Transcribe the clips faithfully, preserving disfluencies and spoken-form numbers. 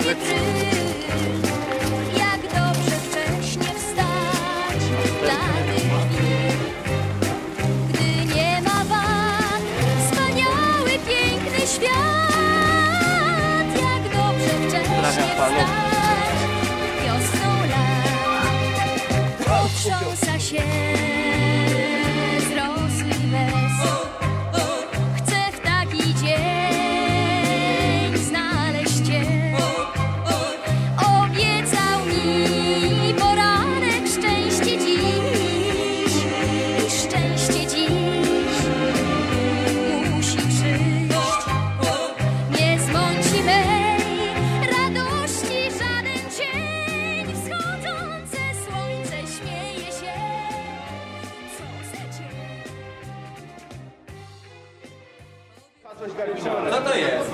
Jak dobrze wcześnie wstać dla tych chwil, gdy nie ma wad, wspaniały, piękny świat. Jak dobrze wcześnie wstać wiosną lat, potrząsa się z rosy bez. Chcę w taki dzień znaleźć cię. Obiecał mi poranek szczęście dziś i szczęście dziś musi przyjść. Nie zmąci mej radości żaden cień. Wschodzące słońce śmieje się. Co za dzień. Co to jest?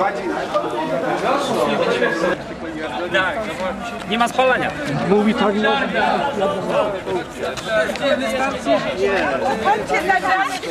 Tak, nie ma spalania. Mówi tak, no. Chodźcie zagrać.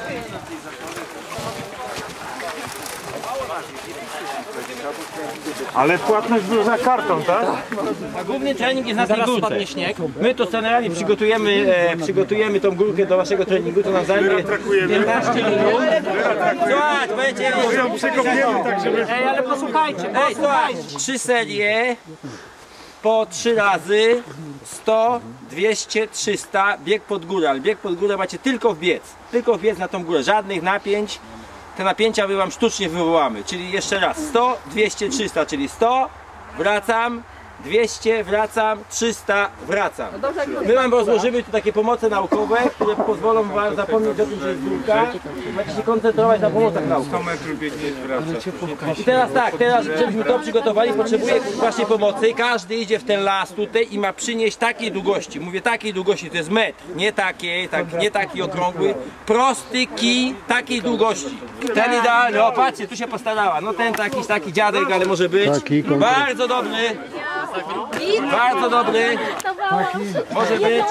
Ale płatność była za kartą, tak? A główny trening jest na tej górce. Śnieg. My to generalnie przygotujemy, e, przygotujemy tą górkę do waszego treningu, to nam zajmie piętnaście minut. Słuchaj, będzie... tak, żeby... Ej, ale posłuchajcie, Ej, słuchaj, trzy serie po trzy razy sto, dwieście, trzysta, bieg pod górę, ale bieg pod górę macie tylko wbiec, tylko wbiec na tą górę, żadnych napięć, te napięcia my wam sztucznie wywołamy, czyli jeszcze raz sto, dwieście, trzysta, czyli sto, wracam, dwieście, wracam, trzysta, wracam. My wam rozłożymy tu takie pomoce naukowe, które pozwolą wam zapomnieć o tym, że jest górka. Macie się koncentrować na pomocach naukowych. sto metrów biegniesz, wracasz. I teraz tak, teraz żebyśmy to przygotowali, potrzebuję waszej pomocy. Każdy idzie w ten las tutaj i ma przynieść takiej długości. Mówię takiej długości, to jest metr, nie takiej, tak, nie taki okrągły. Prosty kij takiej długości. Ten idealny, o patrzcie, tu się postarała. No ten jakiś taki dziadek, ale może być. Bardzo dobry. Bardzo dobry. Może być.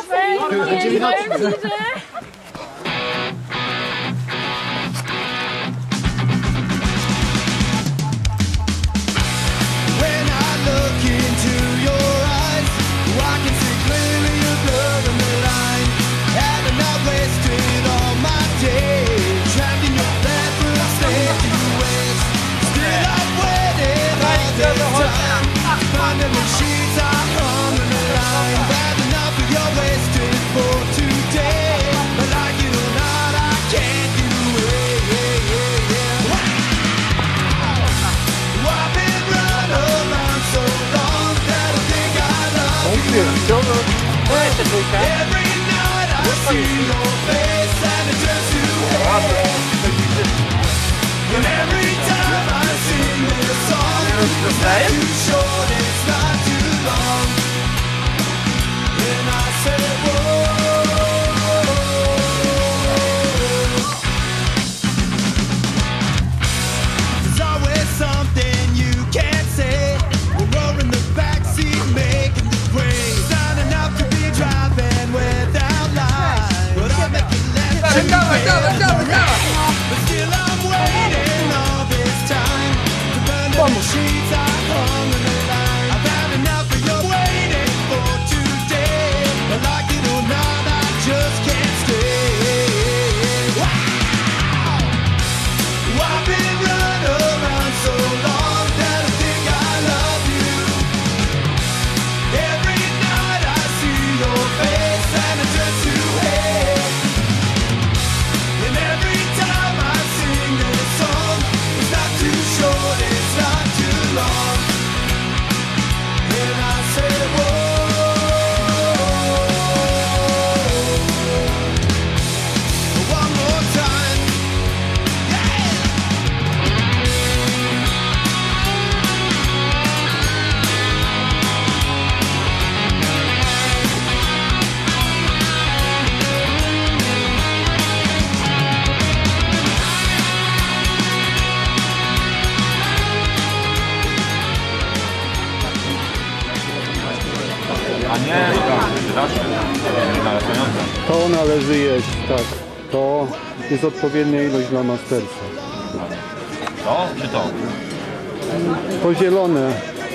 To należy jeść, tak. To jest odpowiednia ilość dla mastersa. To czy to? To zielone.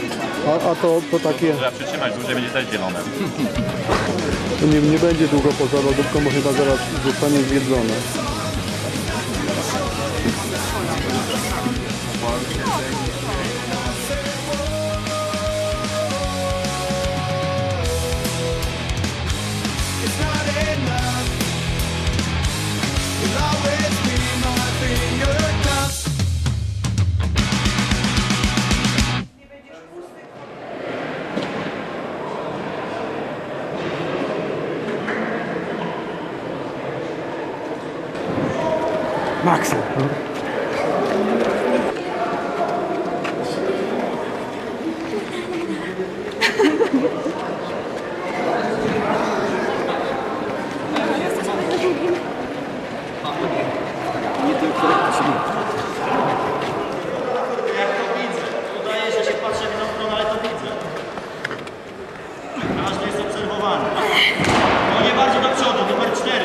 A, a to, to takie, Trzeba przytrzymać dłużej, będzie też zielone. to nie, nie będzie długo poza lodówką, bo chyba zaraz zostanie zjedzone. Maksy. Udaje, że się patrzę w jedną stronę, ale to widzę. Każdy jest obserwowany. No nie bardziej do przodu, numer cztery.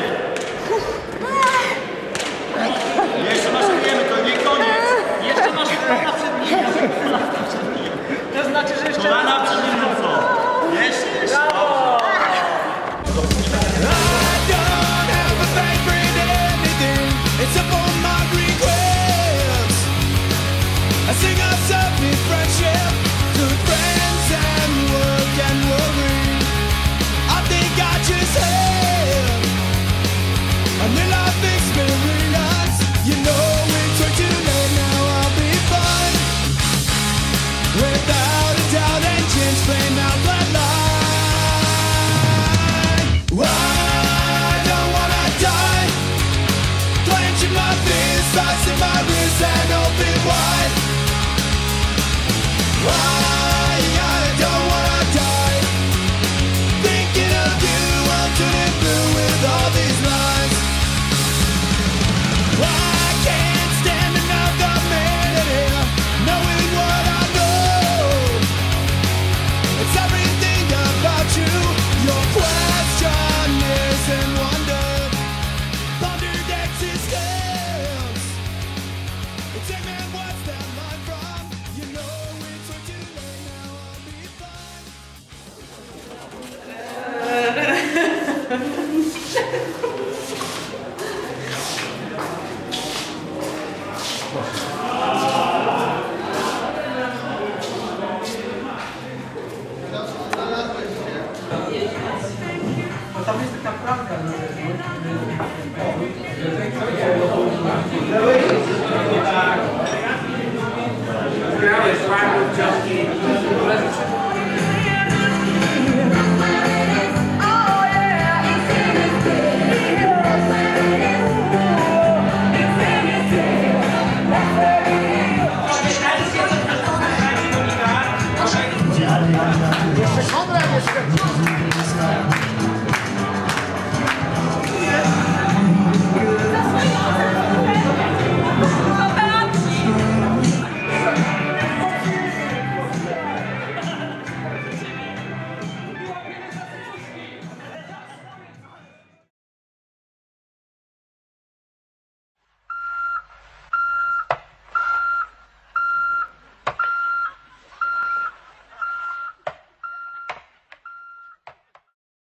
Jeszcze maszynujemy, to nie koniec. Jeszcze masz kolana przed nim. To znaczy, że jeszcze... Kolana przed nim mocno. Jeszcze, jeszcze. It's up on my regrets. I sing out self-reflection.